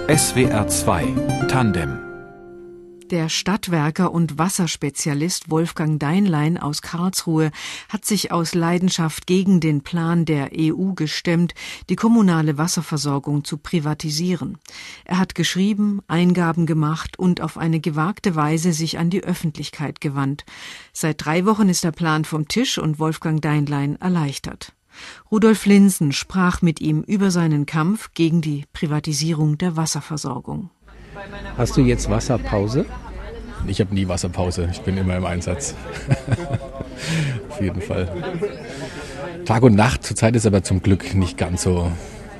SWR 2 Tandem. Der Stadtwerker und Wasserspezialist Wolfgang Deinlein aus Karlsruhe hat sich aus Leidenschaft gegen den Plan der EU gestemmt, die kommunale Wasserversorgung zu privatisieren. Er hat geschrieben, Eingaben gemacht und auf eine gewagte Weise sich an die Öffentlichkeit gewandt. Seit 3 Wochen ist der Plan vom Tisch und Wolfgang Deinlein erleichtert. Rudolf Linsen sprach mit ihm über seinen Kampf gegen die Privatisierung der Wasserversorgung. Hast du jetzt Wasserpause? Ich habe nie Wasserpause, ich bin immer im Einsatz. Auf jeden Fall. Tag und Nacht, zurzeit ist aber zum Glück nicht ganz so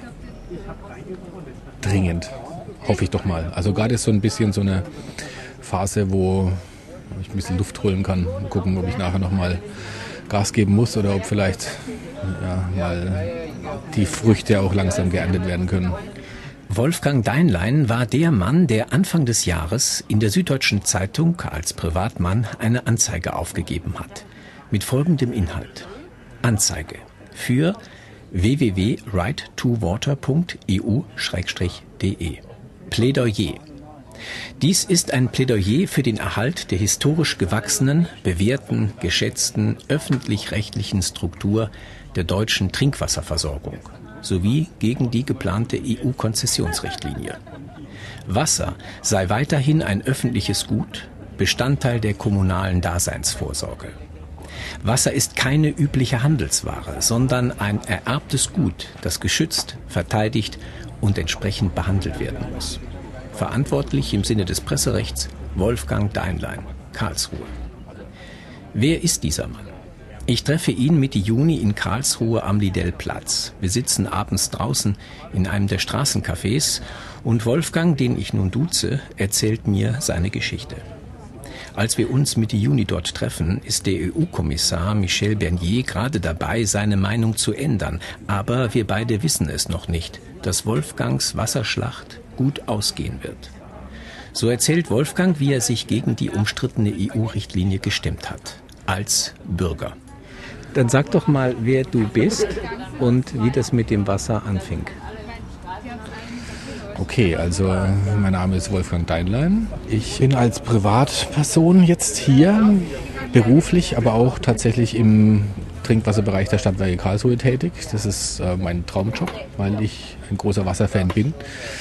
dringend. Hoffe ich doch mal. Also gerade ist so ein bisschen so eine Phase, wo ich ein bisschen Luft holen kann. Gucken, ob ich nachher nochmal Gas geben muss oder ob vielleicht mal die Früchte auch langsam geerntet werden können. Wolfgang Deinlein war der Mann, der Anfang des Jahres in der Süddeutschen Zeitung als Privatmann eine Anzeige aufgegeben hat. Mit folgendem Inhalt. Anzeige für www.right2water.eu/de. Plädoyer. Dies ist ein Plädoyer für den Erhalt der historisch gewachsenen, bewährten, geschätzten, öffentlich-rechtlichen Struktur der deutschen Trinkwasserversorgung sowie gegen die geplante EU-Konzessionsrichtlinie. Wasser sei weiterhin ein öffentliches Gut, Bestandteil der kommunalen Daseinsvorsorge. Wasser ist keine übliche Handelsware, sondern ein ererbtes Gut, das geschützt, verteidigt und entsprechend behandelt werden muss. Verantwortlich im Sinne des Presserechts Wolfgang Deinlein, Karlsruhe. Wer ist dieser Mann? Ich treffe ihn Mitte Juni in Karlsruhe am Lidl-Platz. Wir sitzen abends draußen in einem der Straßencafés und Wolfgang, den ich nun duze, erzählt mir seine Geschichte. Als wir uns Mitte Juni dort treffen, ist der EU-Kommissar Michel Barnier gerade dabei, seine Meinung zu ändern. Aber wir beide wissen es noch nicht, dass Wolfgangs Wasserschlacht gut ausgehen wird. So erzählt Wolfgang, wie er sich gegen die umstrittene EU-Richtlinie gestemmt hat. Als Bürger. Dann sag doch mal, wer du bist und wie das mit dem Wasser anfing. Okay, also mein Name ist Wolfgang Deinlein. Ich bin als Privatperson jetzt hier, beruflich, aber auch tatsächlich im Trinkwasserbereich der Stadtwerke Karlsruhe tätig. Das ist mein Traumjob, weil ich ein großer Wasserfan bin.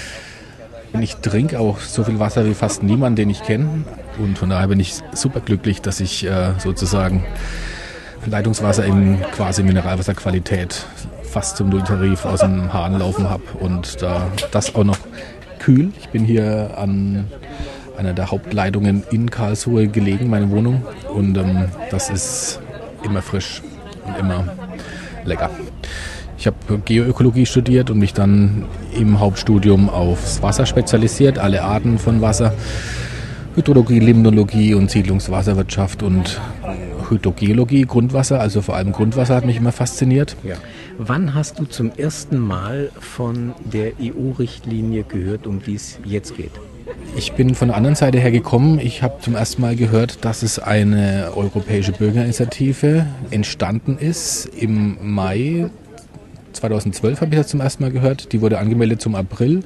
Ich trinke auch so viel Wasser wie fast niemand, den ich kenne. Und von daher bin ich super glücklich, dass ich sozusagen Leitungswasser in quasi Mineralwasserqualität fast zum Nulltarif aus dem Hahn laufen habe. Und das auch noch kühl. Ich bin hier an einer der Hauptleitungen in Karlsruhe gelegen, meine Wohnung. Und das ist immer frisch und immer lecker. Ich habe Geoökologie studiert und mich dann im Hauptstudium aufs Wasser spezialisiert, alle Arten von Wasser, Hydrologie, Limnologie und Siedlungswasserwirtschaft und Hydrogeologie, Grundwasser, also vor allem Grundwasser hat mich immer fasziniert. Ja. Wann hast du zum ersten Mal von der EU-Richtlinie gehört, um die es jetzt geht? Ich bin von der anderen Seite her gekommen. Ich habe zum ersten Mal gehört, dass es eine europäische Bürgerinitiative entstanden ist im Mai 2012 habe ich das zum ersten Mal gehört. Die wurde angemeldet zum April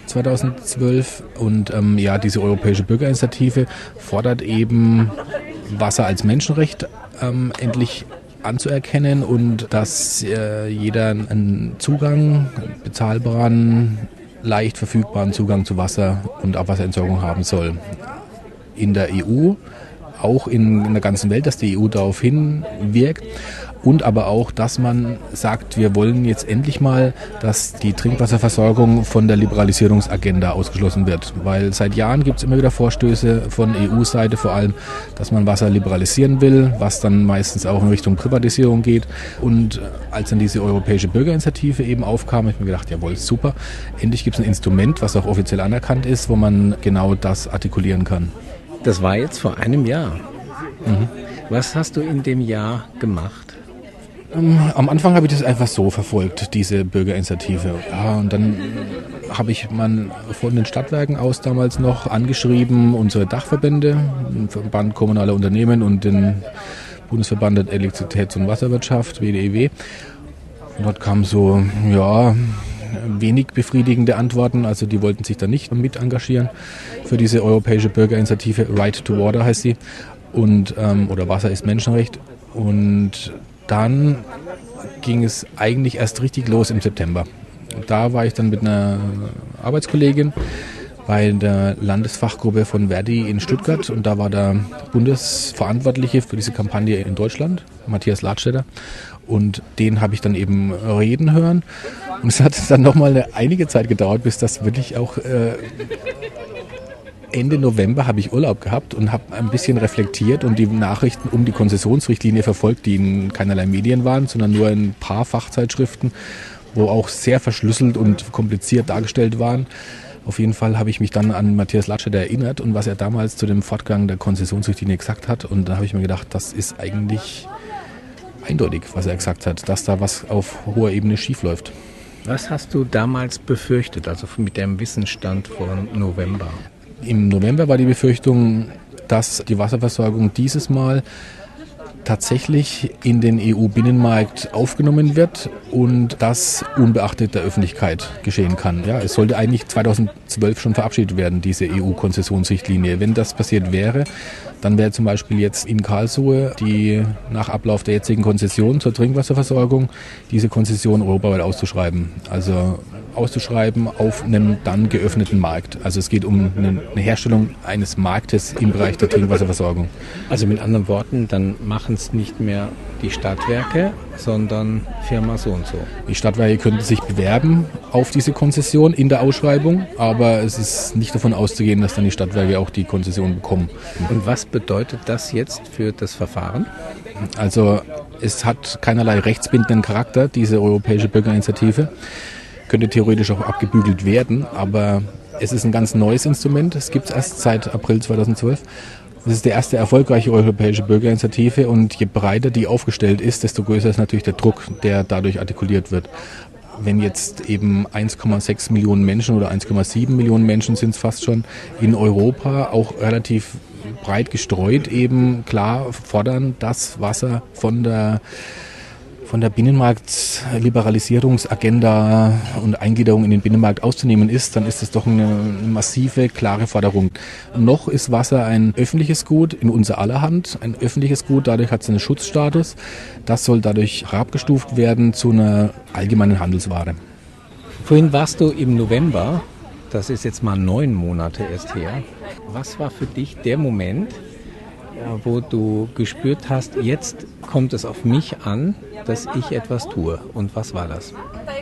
2012 und diese europäische Bürgerinitiative fordert eben Wasser als Menschenrecht endlich anzuerkennen und dass jeder einen Zugang, bezahlbaren, leicht verfügbaren Zugang zu Wasser und Abwasserentsorgung haben soll. In der EU, auch in der ganzen Welt, dass die EU darauf hinwirkt. Und aber auch, dass man sagt, wir wollen jetzt endlich mal, dass die Trinkwasserversorgung von der Liberalisierungsagenda ausgeschlossen wird. Weil seit Jahren gibt es immer wieder Vorstöße von EU-Seite vor allem, dass man Wasser liberalisieren will, was dann meistens auch in Richtung Privatisierung geht. Und als dann diese europäische Bürgerinitiative eben aufkam, habe ich mir gedacht, jawohl, super, endlich gibt es ein Instrument, was auch offiziell anerkannt ist, wo man genau das artikulieren kann. Das war jetzt vor einem Jahr. Mhm. Was hast du in dem Jahr gemacht? Am Anfang habe ich das einfach so verfolgt, diese Bürgerinitiative. Ja, und dann habe ich man von den Stadtwerken aus damals noch angeschrieben, unsere Dachverbände, den Verband kommunaler Unternehmen und den Bundesverband der Elektrizitäts- und Wasserwirtschaft, WDEW. Und dort kam so, ja, wenig befriedigende Antworten. Also die wollten sich da nicht mit engagieren für diese europäische Bürgerinitiative. Right to Water heißt sie. Und, oder Wasser ist Menschenrecht. Und dann ging es eigentlich erst richtig los im September. Da war ich dann mit einer Arbeitskollegin bei der Landesfachgruppe von Verdi in Stuttgart und da war der Bundesverantwortliche für diese Kampagne in Deutschland, Matthias Ladstätter, und den habe ich dann eben reden hören und es hat dann nochmal einige Zeit gedauert, bis das wirklich auch Ende November habe ich Urlaub gehabt und habe ein bisschen reflektiert und die Nachrichten um die Konzessionsrichtlinie verfolgt, die in keinerlei Medien waren, sondern nur in ein paar Fachzeitschriften, wo auch sehr verschlüsselt und kompliziert dargestellt waren. Auf jeden Fall habe ich mich dann an Matthias Ladstätter erinnert und was er damals zu dem Fortgang der Konzessionsrichtlinie gesagt hat. Und da habe ich mir gedacht, das ist eigentlich eindeutig, was er gesagt hat, dass da was auf hoher Ebene schiefläuft. Was hast du damals befürchtet, also mit dem Wissensstand von November? Im November war die Befürchtung, dass die Wasserversorgung dieses Mal tatsächlich in den EU-Binnenmarkt aufgenommen wird und das unbeachtet der Öffentlichkeit geschehen kann. Ja, es sollte eigentlich 2012 schon verabschiedet werden, diese EU-Konzessionsrichtlinie. Wenn das passiert wäre, dann wäre zum Beispiel jetzt in Karlsruhe die nach Ablauf der jetzigen Konzession zur Trinkwasserversorgung diese Konzession europaweit auszuschreiben. Also auszuschreiben auf einem dann geöffneten Markt. Also es geht um eine Herstellung eines Marktes im Bereich der Trinkwasserversorgung. Also mit anderen Worten, dann machen es nicht mehr die Stadtwerke, sondern Firma so und so. Die Stadtwerke könnten sich bewerben auf diese Konzession in der Ausschreibung, aber es ist nicht davon auszugehen, dass dann die Stadtwerke auch die Konzession bekommen. Und was bedeutet das jetzt für das Verfahren? Also es hat keinerlei rechtsbindenden Charakter, diese europäische Bürgerinitiative. Könnte theoretisch auch abgebügelt werden, aber es ist ein ganz neues Instrument. Es gibt es erst seit April 2012. Es ist die erste erfolgreiche europäische Bürgerinitiative und je breiter die aufgestellt ist, desto größer ist natürlich der Druck, der dadurch artikuliert wird. Wenn jetzt eben 1,6 Millionen Menschen oder 1,7 Millionen Menschen sind es fast schon in Europa auch relativ breit gestreut eben klar fordern, dass Wasser von der Binnenmarktliberalisierungsagenda und Eingliederung in den Binnenmarkt auszunehmen ist, dann ist das doch eine massive, klare Forderung. Noch ist Wasser ein öffentliches Gut in unser aller Hand, ein öffentliches Gut, dadurch hat es einen Schutzstatus. Das soll dadurch herabgestuft werden zu einer allgemeinen Handelsware. Vorhin warst du im November, das ist jetzt mal 9 Monate erst her. Was war für dich der Moment, wo du gespürt hast, jetzt kommt es auf mich an, dass ich etwas tue? Und was war das?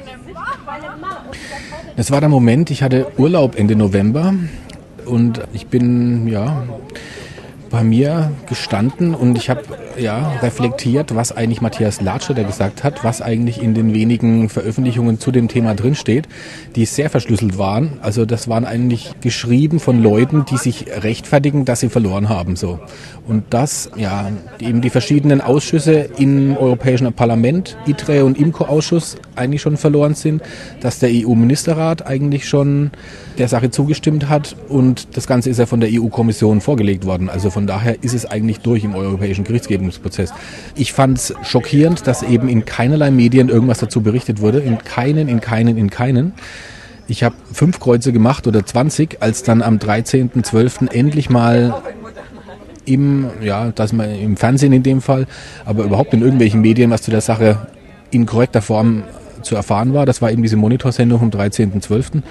Das war der Moment, ich hatte Urlaub Ende November und ich bin bei mir gestanden und ich habe reflektiert, was eigentlich Matthias Ladstätter gesagt hat, was eigentlich in den wenigen Veröffentlichungen zu dem Thema drinsteht, die sehr verschlüsselt waren. Also das waren eigentlich geschrieben von Leuten, die sich rechtfertigen, dass sie verloren haben. So. Und das, eben die verschiedenen Ausschüsse im Europäischen Parlament, ITRE und IMCO-Ausschuss eigentlich schon verloren sind, dass der EU-Ministerrat eigentlich schon der Sache zugestimmt hat und das Ganze ist ja von der EU-Kommission vorgelegt worden. Also von daher ist es eigentlich durch im europäischen Gerichtsgebungsprozess. Ich fand es schockierend, dass eben in keinerlei Medien irgendwas dazu berichtet wurde. In keinen. Ich habe 5 Kreuze gemacht oder 20, als dann am 13.12. endlich mal im Fernsehen in dem Fall, aber überhaupt in irgendwelchen Medien, was zu der Sache in korrekter Form zu erfahren war. Das war eben diese Monitorsendung vom 13.12.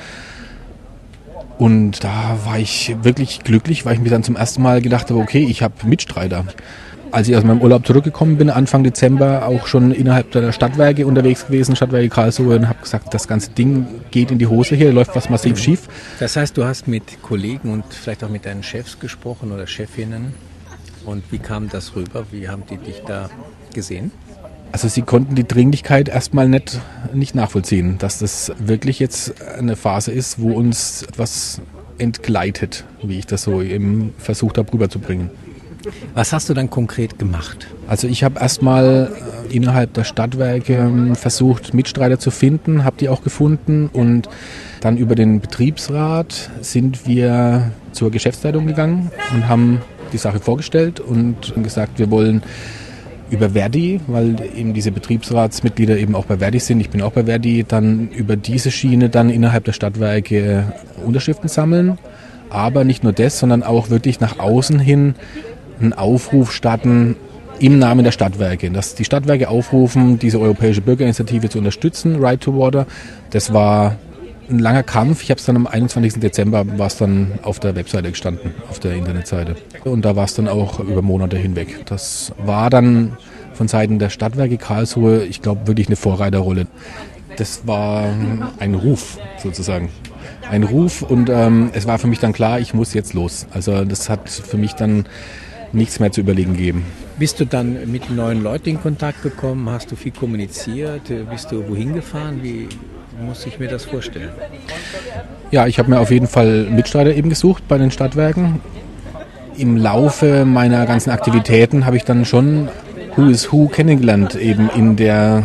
Und da war ich wirklich glücklich, weil ich mir dann zum ersten Mal gedacht habe, okay, ich habe Mitstreiter. Als ich aus meinem Urlaub zurückgekommen bin, Anfang Dezember, auch schon innerhalb der Stadtwerke unterwegs gewesen, Stadtwerke Karlsruhe, und habe gesagt, das ganze Ding geht in die Hose hier, läuft was massiv schief. Das heißt, du hast mit Kollegen und vielleicht auch mit deinen Chefs gesprochen oder Chefinnen. Und wie kam das rüber? Wie haben die dich da gesehen? Also sie konnten die Dringlichkeit erstmal nicht nachvollziehen, dass das wirklich jetzt eine Phase ist, wo uns etwas entgleitet, wie ich das so eben versucht habe rüberzubringen. Was hast du dann konkret gemacht? Also ich habe erstmal innerhalb der Stadtwerke versucht, Mitstreiter zu finden, habe die auch gefunden und dann über den Betriebsrat sind wir zur Geschäftsleitung gegangen und haben die Sache vorgestellt und gesagt, wir wollen über Verdi, weil eben diese Betriebsratsmitglieder eben auch bei Verdi sind. Ich bin auch bei Verdi. Dann über diese Schiene dann innerhalb der Stadtwerke Unterschriften sammeln. Aber nicht nur das, sondern auch wirklich nach außen hin einen Aufruf starten im Namen der Stadtwerke. Dass die Stadtwerke aufrufen, diese europäische Bürgerinitiative zu unterstützen, Right to Water. Das war ein langer Kampf. Ich habe es dann am 21. Dezember war es dann auf der Webseite gestanden, auf der Internetseite. Und da war es dann auch über Monate hinweg. Das war dann von Seiten der Stadtwerke Karlsruhe, ich glaube, wirklich eine Vorreiterrolle. Das war ein Ruf sozusagen. Ein Ruf und es war für mich dann klar, ich muss jetzt los. Also das hat für mich dann nichts mehr zu überlegen gegeben. Bist du dann mit neuen Leuten in Kontakt gekommen? Hast du viel kommuniziert? Bist du wohin gefahren? Wie muss ich mir das vorstellen? Ja, ich habe mir auf jeden Fall Mitstreiter eben gesucht bei den Stadtwerken. Im Laufe meiner ganzen Aktivitäten habe ich dann schon Who is Who kennengelernt, eben in der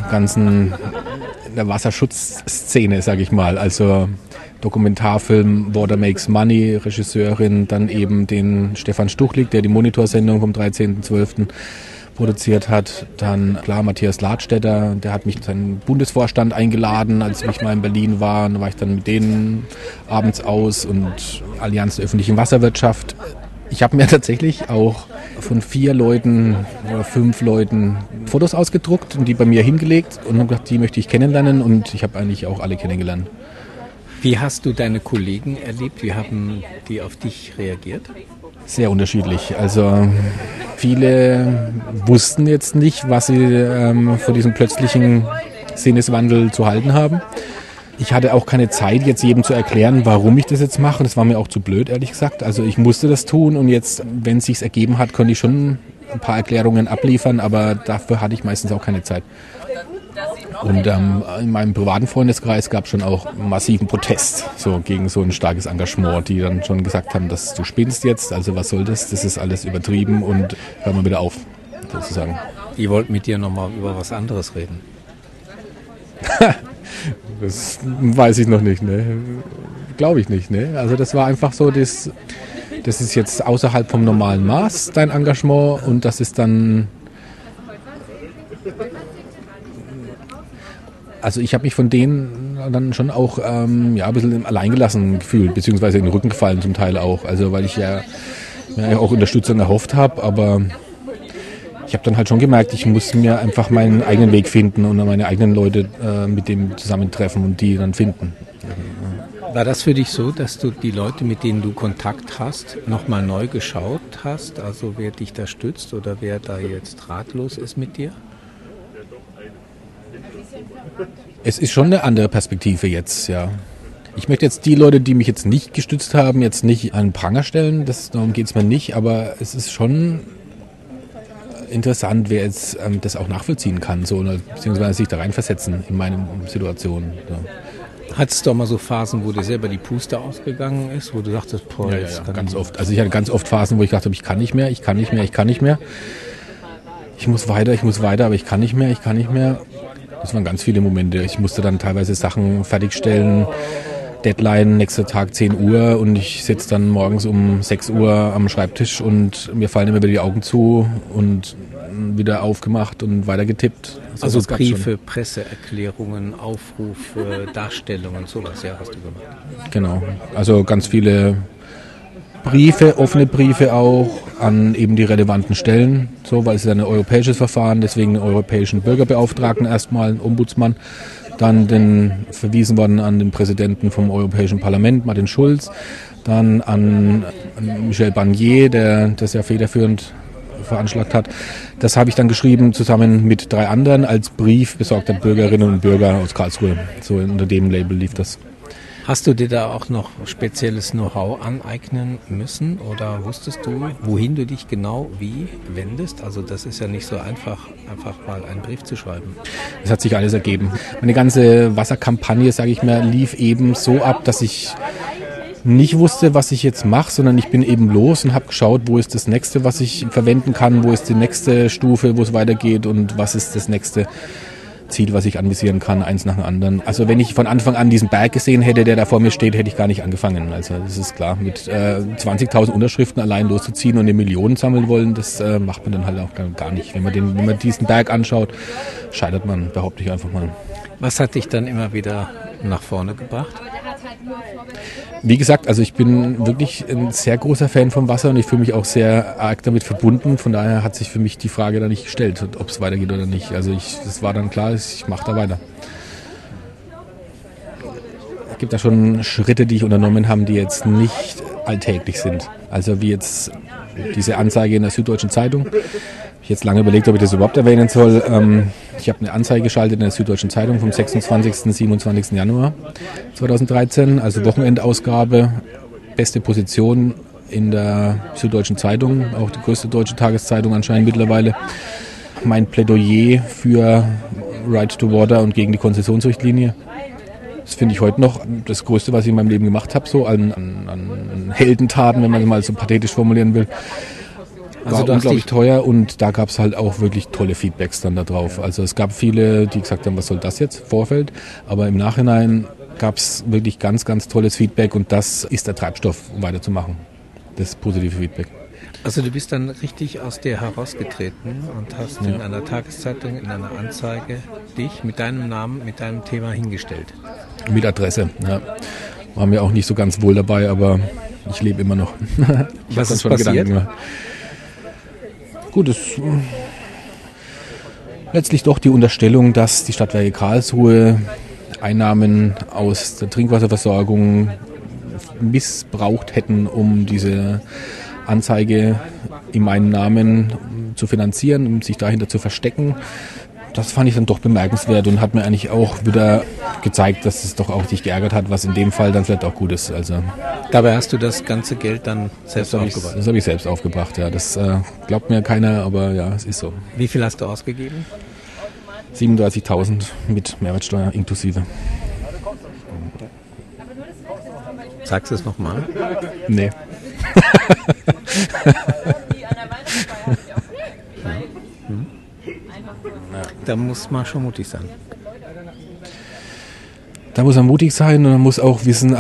Wasserschutzszene, sage ich mal. Also Dokumentarfilm Water Makes Money, Regisseurin, dann eben den Stefan Stuchlik, der die Monitorsendung vom 13.12. produziert hat. Dann klar Matthias Ladstätter, der hat mich seinen Bundesvorstand eingeladen, als ich mal in Berlin war. Da war ich dann mit denen abends aus und Allianz der öffentlichen Wasserwirtschaft. Ich habe mir tatsächlich auch von 4 Leuten oder 5 Leuten Fotos ausgedruckt und die bei mir hingelegt und habe gedacht, die möchte ich kennenlernen und ich habe eigentlich auch alle kennengelernt. Wie hast du deine Kollegen erlebt? Wie haben die auf dich reagiert? Sehr unterschiedlich. Also viele wussten jetzt nicht, was sie von diesem plötzlichen Sinneswandel zu halten haben. Ich hatte auch keine Zeit, jetzt jedem zu erklären, warum ich das jetzt mache. Das war mir auch zu blöd, ehrlich gesagt. Also ich musste das tun und jetzt, wenn es sich ergeben hat, konnte ich schon ein paar Erklärungen abliefern, aber dafür hatte ich meistens auch keine Zeit. Und in meinem privaten Freundeskreis gab es schon auch massiven Protest so gegen so ein starkes Engagement, die dann schon gesagt haben, dass du spinnst jetzt, also was soll das ist alles übertrieben und hör mal wieder auf, sozusagen. Die wollten mit dir nochmal über was anderes reden. Das weiß ich noch nicht, ne? Glaube ich nicht, ne? Also das war einfach so, das ist jetzt außerhalb vom normalen Maß, dein Engagement, und das ist dann... Also ich habe mich von denen dann schon auch ein bisschen alleingelassen gefühlt, beziehungsweise in den Rücken gefallen zum Teil auch. Also weil ich ja auch Unterstützung erhofft habe, aber ich habe dann halt schon gemerkt, ich muss mir einfach meinen eigenen Weg finden und meine eigenen Leute mit dem zusammentreffen und die dann finden. War das für dich so, dass du die Leute, mit denen du Kontakt hast, nochmal neu geschaut hast? Also wer dich da stützt oder wer da jetzt ratlos ist mit dir? Es ist schon eine andere Perspektive jetzt, ja. Ich möchte jetzt die Leute, die mich jetzt nicht gestützt haben, jetzt nicht an den Pranger stellen, darum geht es mir nicht, aber es ist schon interessant, wer jetzt das auch nachvollziehen kann, so, beziehungsweise sich da reinversetzen in meine Situation. So. Hattest du auch mal so Phasen, wo dir selber die Puste ausgegangen ist, wo du sagtest, boah, ja, ganz oft. Also ich hatte ganz oft Phasen, wo ich dachte, ich kann nicht mehr. Ich muss weiter, aber ich kann nicht mehr. Das waren ganz viele Momente. Ich musste dann teilweise Sachen fertigstellen, Deadline, nächster Tag 10 Uhr und ich sitze dann morgens um 6 Uhr am Schreibtisch und mir fallen immer wieder die Augen zu und wieder aufgemacht und weiter getippt. Also Briefe, Presseerklärungen, Aufrufe, Darstellungen, sowas, ja, hast du gemacht. Genau, also ganz viele Briefe, offene Briefe auch an eben die relevanten Stellen, so, weil es ist ein europäisches Verfahren, deswegen einen europäischen Bürgerbeauftragten erstmal, einen Ombudsmann, dann verwiesen worden an den Präsidenten vom Europäischen Parlament, Martin Schulz, dann an Michel Barnier, der das ja federführend veranschlagt hat. Das habe ich dann geschrieben zusammen mit 3 anderen als Brief besorgter Bürgerinnen und Bürger aus Karlsruhe. So unter dem Label lief das. Hast du dir da auch noch spezielles Know-how aneignen müssen oder wusstest du, wohin du dich genau wie wendest? Also das ist ja nicht so einfach mal einen Brief zu schreiben. Das hat sich alles ergeben. Meine ganze Wasserkampagne, sage ich mal, lief eben so ab, dass ich nicht wusste, was ich jetzt mache, sondern ich bin eben los und habe geschaut, wo ist das Nächste, was ich verwenden kann, wo ist die nächste Stufe, wo es weitergeht und was ist das Nächste, Ziel, was ich anvisieren kann, eins nach dem anderen. Also wenn ich von Anfang an diesen Berg gesehen hätte, der da vor mir steht, hätte ich gar nicht angefangen. Also das ist klar, mit 20.000 Unterschriften allein loszuziehen und 1 Million sammeln wollen, das macht man dann halt auch gar nicht. Wenn man diesen Berg anschaut, scheitert man, behaupte ich einfach mal. Was hat dich dann immer wieder nach vorne gebracht? Wie gesagt, also ich bin wirklich ein sehr großer Fan vom Wasser und ich fühle mich auch sehr arg damit verbunden. Von daher hat sich für mich die Frage da nicht gestellt, ob es weitergeht oder nicht. Also es war dann klar, ich mache da weiter. Es gibt da schon Schritte, die ich unternommen habe, die jetzt nicht alltäglich sind. Also wie jetzt diese Anzeige in der Süddeutschen Zeitung. Ich habe jetzt lange überlegt, ob ich das überhaupt erwähnen soll. Ich habe eine Anzeige geschaltet in der Süddeutschen Zeitung vom 26. und 27. Januar 2013, also Wochenendausgabe, beste Position in der Süddeutschen Zeitung, auch die größte deutsche Tageszeitung anscheinend mittlerweile. Mein Plädoyer für Right to Water und gegen die Konzessionsrichtlinie. Das finde ich heute noch das Größte, was ich in meinem Leben gemacht habe, so an Heldentaten, wenn man es mal so pathetisch formulieren will. War also unglaublich teuer und da gab es halt auch wirklich tolle Feedbacks dann da drauf. Also es gab viele, die gesagt haben, was soll das jetzt, Vorfeld, aber im Nachhinein gab es wirklich ganz, ganz tolles Feedback und das ist der Treibstoff, um weiterzumachen, das positive Feedback. Also du bist dann richtig aus dir herausgetreten und hast in einer Tageszeitung, in einer Anzeige dich mit deinem Namen, mit deinem Thema hingestellt. Mit Adresse, ja. War mir auch nicht so ganz wohl dabei, aber ich lebe immer noch. Was ist passiert? Gut, es letztlich doch die Unterstellung, dass die Stadtwerke Karlsruhe Einnahmen aus der Trinkwasserversorgung missbraucht hätten, um diese Anzeige in meinem Namen zu finanzieren, um sich dahinter zu verstecken. Das fand ich dann doch bemerkenswert und hat mir eigentlich auch wieder gezeigt, dass es doch auch sich geärgert hat, was in dem Fall dann vielleicht auch gut ist. Also dabei hast du das ganze Geld dann selbst aufgebracht? Das habe ich selbst aufgebracht, ja. Das glaubt mir keiner, aber ja, es ist so. Wie viel hast du ausgegeben? 37.000 mit Mehrwertsteuer inklusive. Sagst du es nochmal? Nee. Da muss man schon mutig sein. Da muss man mutig sein und man muss auch wissen,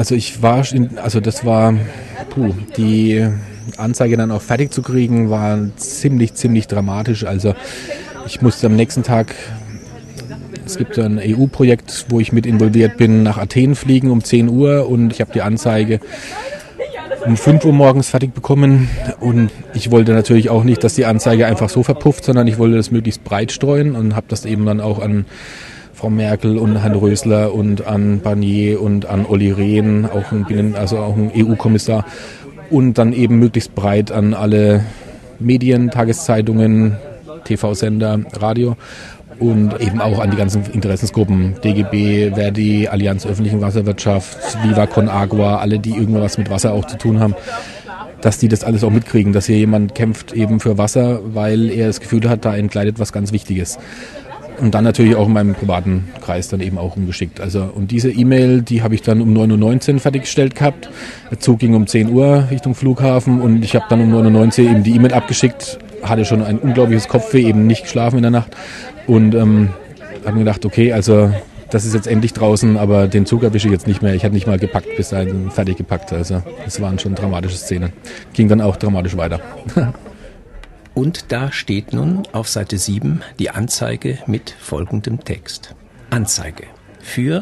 die Anzeige dann auch fertig zu kriegen, war ziemlich dramatisch. Also ich musste am nächsten Tag, es gibt ein EU-Projekt, wo ich mit involviert bin, nach Athen fliegen um 10 Uhr und ich habe die Anzeige um 5 Uhr morgens fertig bekommen und ich wollte natürlich auch nicht, dass die Anzeige einfach so verpufft, sondern ich wollte das möglichst breit streuen und habe das eben dann auch an Frau Merkel und Herrn Rösler und an Barnier und an Olli Rehn, auch ein EU-Kommissar und dann eben möglichst breit an alle Medien, Tageszeitungen, TV-Sender, Radio und eben auch an die ganzen Interessensgruppen, DGB, Verdi, Allianz Öffentlichen Wasserwirtschaft, Viva Con Agua, alle, die irgendwas mit Wasser auch zu tun haben, dass die das alles auch mitkriegen, dass hier jemand kämpft eben für Wasser, weil er das Gefühl hat, da entgleitet was ganz Wichtiges. Und dann natürlich auch in meinem privaten Kreis dann eben auch umgeschickt. Also, und diese E-Mail, die habe ich dann um 9.19 Uhr fertiggestellt gehabt. Der Zug ging um 10 Uhr Richtung Flughafen und ich habe dann um 9.19 Uhr eben die E-Mail abgeschickt, hatte schon ein unglaubliches Kopfweh, eben nicht geschlafen in der Nacht und habe mir gedacht, okay, also das ist jetzt endlich draußen, aber den Zug erwische ich jetzt nicht mehr. Ich hatte nicht mal gepackt, bis dahin fertig gepackt. Also das waren schon dramatische Szenen. Ging dann auch dramatisch weiter. Und da steht nun auf Seite 7 die Anzeige mit folgendem Text. Anzeige für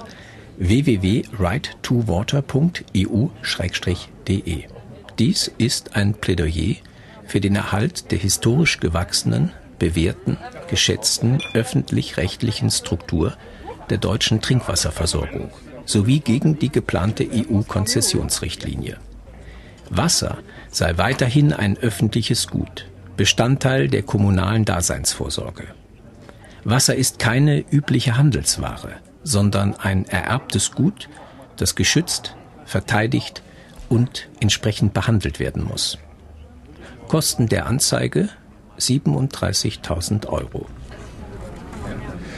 www.right2water.eu/de. Dies ist ein Plädoyer für den Erhalt der historisch gewachsenen, bewährten, geschätzten öffentlich-rechtlichen Struktur der deutschen Trinkwasserversorgung sowie gegen die geplante EU-Konzessionsrichtlinie. Wasser sei weiterhin ein öffentliches Gut, Bestandteil der kommunalen Daseinsvorsorge. Wasser ist keine übliche Handelsware, sondern ein ererbtes Gut, das geschützt, verteidigt und entsprechend behandelt werden muss. Kosten der Anzeige 37.000 €.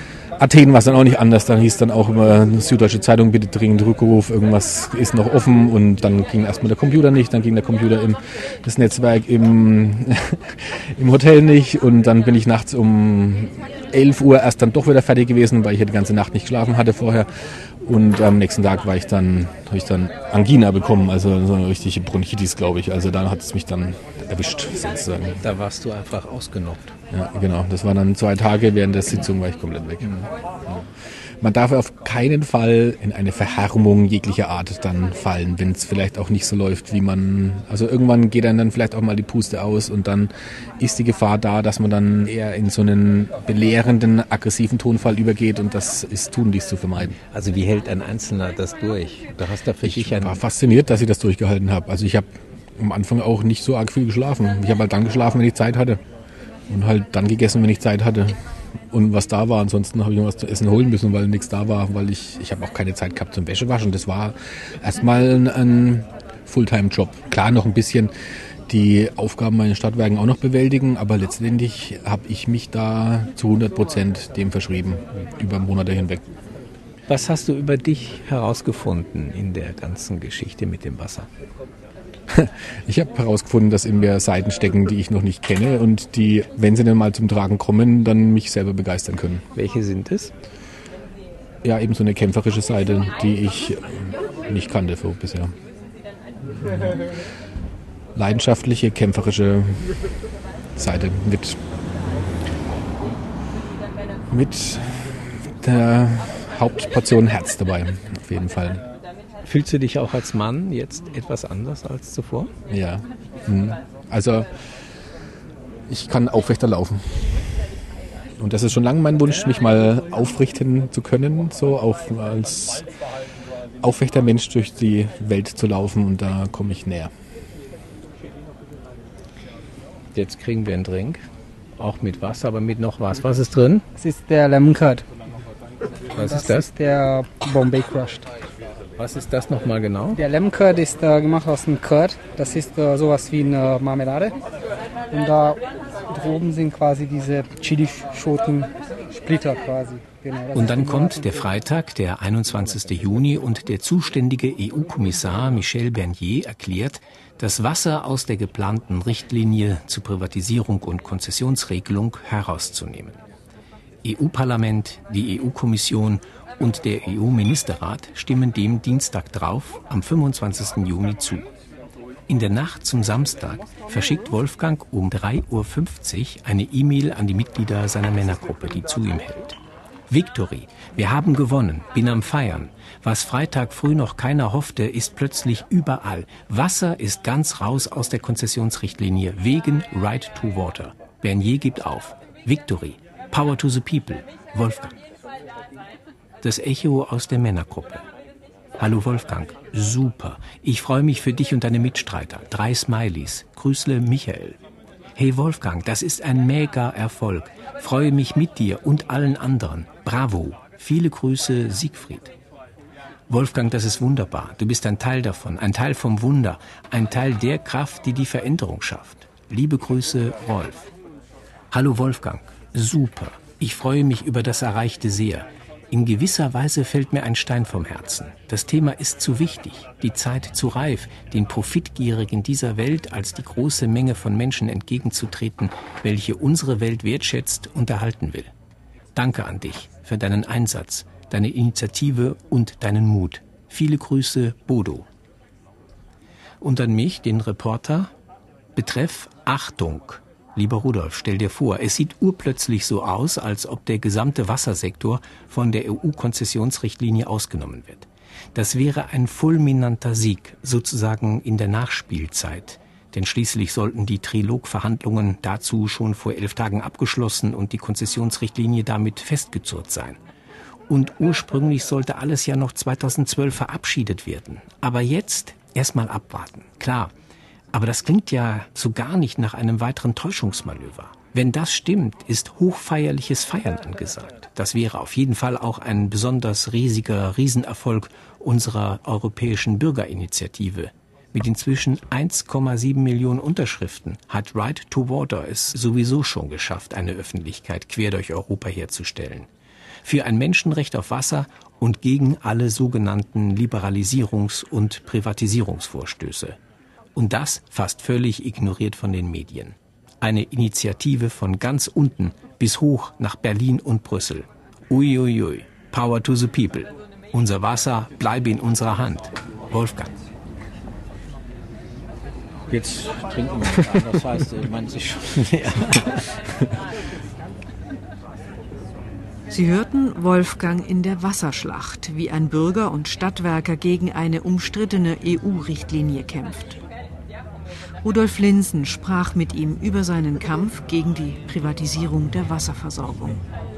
Athen war es dann auch nicht anders. Dann hieß dann auch immer Süddeutsche Zeitung, bitte dringend Rückruf, irgendwas ist noch offen. Und dann ging erstmal der Computer nicht, dann ging der Computer das Netzwerk im Hotel nicht. Und dann bin ich nachts um 11 Uhr erst dann doch wieder fertig gewesen, weil ich ja die ganze Nacht nicht geschlafen hatte vorher. Und am nächsten Tag habe ich dann Angina bekommen, also so eine richtige Bronchitis, glaube ich. Also da hat es mich dann erwischt, sozusagen. Da warst du einfach ausgenockt. Ja, genau. Das waren dann 2 Tage, während der Sitzung war ich komplett weg. Ja. Man darf auf keinen Fall in eine Verhärmung jeglicher Art dann fallen, wenn es vielleicht auch nicht so läuft, also irgendwann geht einem dann vielleicht auch mal die Puste aus und dann ist die Gefahr da, dass man dann eher in so einen belehrenden, aggressiven Tonfall übergeht und das ist tunlichst zu vermeiden. Also wie hält ein Einzelner das durch? Da hast du für dich Ich war fasziniert, dass ich das durchgehalten habe. Also ich habe am Anfang auch nicht so arg viel geschlafen. Ich habe halt dann geschlafen, wenn ich Zeit hatte und halt dann gegessen, wenn ich Zeit hatte. Und was da war, ansonsten habe ich noch was zu essen holen müssen, weil nichts da war, weil ich habe auch keine Zeit gehabt zum Wäschewaschen. Das war erstmal ein Fulltime-Job. Klar, noch ein bisschen die Aufgaben meiner Stadtwerken auch noch bewältigen, aber letztendlich habe ich mich da zu 100% dem verschrieben, über Monate hinweg. Was hast du über dich herausgefunden in der ganzen Geschichte mit dem Wasser? Ich habe herausgefunden, dass in mir Seiten stecken, die ich noch nicht kenne und die, wenn sie dann mal zum Tragen kommen, dann mich selber begeistern können. Welche sind es? Ja, eben so eine kämpferische Seite, die ich nicht kannte bisher. Leidenschaftliche, kämpferische Seite mit der Hauptportion Herz dabei, auf jeden Fall. Fühlst du dich auch als Mann jetzt etwas anders als zuvor? Ja, also ich kann aufrechter laufen. Und das ist schon lange mein Wunsch, mich mal aufrichten zu können, so auch als aufrechter Mensch durch die Welt zu laufen und da komme ich näher. Jetzt kriegen wir einen Drink, auch mit Wasser, aber mit noch was. Was ist drin? Das ist der Lemon Curd. Was ist das? Das ist der Bombay Crushed. Was ist das nochmal genau? Der Lemon Curd ist gemacht aus dem Curd. Das ist sowas wie eine Marmelade. Und da droben sind quasi diese Chilischoten-Splitter quasi. Genau, und dann kommt der Freitag, der 21. Juni, und der zuständige EU-Kommissar Michel Barnier erklärt, das Wasser aus der geplanten Richtlinie zur Privatisierung und Konzessionsregelung herauszunehmen. EU-Parlament, die EU-Kommission und der EU-Ministerrat stimmen dem Dienstag drauf, am 25. Juni zu. In der Nacht zum Samstag verschickt Wolfgang um 3:50 Uhr eine E-Mail an die Mitglieder seiner Männergruppe, die zu ihm hält. Victory, wir haben gewonnen, bin am Feiern. Was Freitag früh noch keiner hoffte, ist plötzlich überall. Wasser ist ganz raus aus der Konzessionsrichtlinie wegen Right to Water. Barnier gibt auf. Victory, Power to the People, Wolfgang. Das Echo aus der Männergruppe. Hallo Wolfgang, super. Ich freue mich für dich und deine Mitstreiter. 3 Smileys. Grüßle Michael. Hey Wolfgang, das ist ein Mega-Erfolg. Freue mich mit dir und allen anderen. Bravo. Viele Grüße, Siegfried. Wolfgang, das ist wunderbar. Du bist ein Teil davon, ein Teil vom Wunder, ein Teil der Kraft, die die Veränderung schafft. Liebe Grüße, Rolf. Hallo Wolfgang, super. Ich freue mich über das Erreichte sehr. In gewisser Weise fällt mir ein Stein vom Herzen. Das Thema ist zu wichtig, die Zeit zu reif, den Profitgierigen dieser Welt als die große Menge von Menschen entgegenzutreten, welche unsere Welt wertschätzt und erhalten will. Danke an dich für deinen Einsatz, deine Initiative und deinen Mut. Viele Grüße, Bodo. Und an mich, den Reporter, betreff Achtung. Lieber Rudolf, stell dir vor, es sieht urplötzlich so aus, als ob der gesamte Wassersektor von der EU-Konzessionsrichtlinie ausgenommen wird. Das wäre ein fulminanter Sieg, sozusagen in der Nachspielzeit. Denn schließlich sollten die Trilogverhandlungen dazu schon vor 11 Tagen abgeschlossen und die Konzessionsrichtlinie damit festgezurrt sein. Und ursprünglich sollte alles ja noch 2012 verabschiedet werden. Aber jetzt erstmal abwarten. Klar. Aber das klingt ja so gar nicht nach einem weiteren Täuschungsmanöver. Wenn das stimmt, ist hochfeierliches Feiern angesagt. Das wäre auf jeden Fall auch ein besonders riesiger Riesenerfolg unserer europäischen Bürgerinitiative. Mit inzwischen 1,7 Millionen Unterschriften hat Right to Water es sowieso schon geschafft, eine Öffentlichkeit quer durch Europa herzustellen. für ein Menschenrecht auf Wasser und gegen alle sogenannten Liberalisierungs- und Privatisierungsvorstöße. Und das fast völlig ignoriert von den Medien. Eine Initiative von ganz unten bis hoch nach Berlin und Brüssel. Uiuiui, power to the people. Unser Wasser bleibe in unserer Hand. Wolfgang. Jetzt trinken wir. Das heißt, man sich schon. Ja. Sie hörten Wolfgang in der Wasserschlacht, wie ein Bürger und Stadtwerker gegen eine umstrittene EU-Richtlinie kämpft. Rudolf Linssen sprach mit ihm über seinen Kampf gegen die Privatisierung der Wasserversorgung.